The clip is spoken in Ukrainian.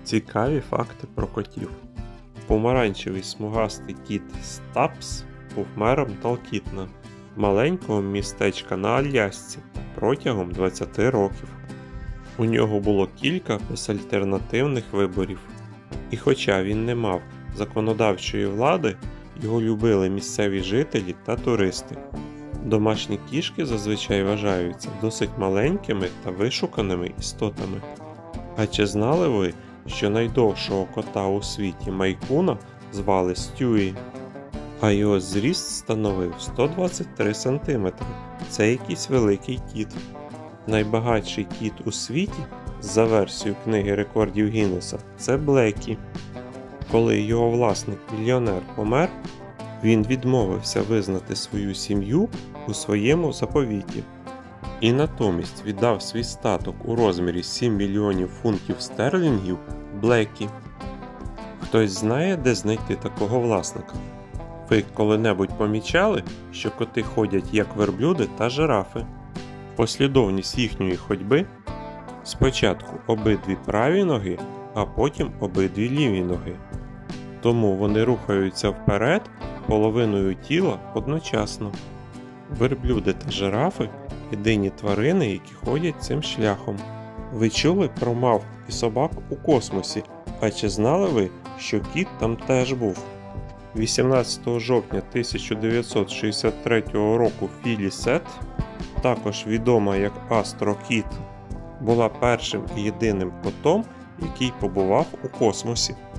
Цікаві факти про котів. Помаранчевий смугастий кіт Стапс був мером Талкітна, маленького містечка на Алясці, протягом 20 років. У нього було кілька безальтернативних виборів. І хоча він не мав законодавчої влади, його любили місцеві жителі та туристи. Домашні кішки зазвичай вважаються досить маленькими та вишуканими істотами. А чи знали ви, що найдовшого кота у світі Майкуна звали Стюї? А його зріст становив 123 см. Це якийсь великий кіт. Найбагатший кіт у світі, за версією книги рекордів Гіннеса, це Блекі. Коли його власник-мільйонер помер, він відмовився визнати свою сім'ю у своєму заповіті. І натомість віддав свій статок у розмірі 7 мільйонів фунтів стерлінгів Блекі. Хтось знає, де знайти такого власника? Ви коли-небудь помічали, що коти ходять як верблюди та жирафи? Послідовність їхньої ходьби – спочатку обидві праві ноги, а потім обидві ліві ноги. Тому вони рухаються вперед половиною тіла одночасно. Верблюди та жирафи – єдині тварини, які ходять цим шляхом. Ви чули про мавп і собак у космосі, а чи знали ви, що кіт там теж був? 18 жовтня 1963 року Філі Сет, також відома як Астро Кіт, була першим і єдиним котом, який побував у космосі.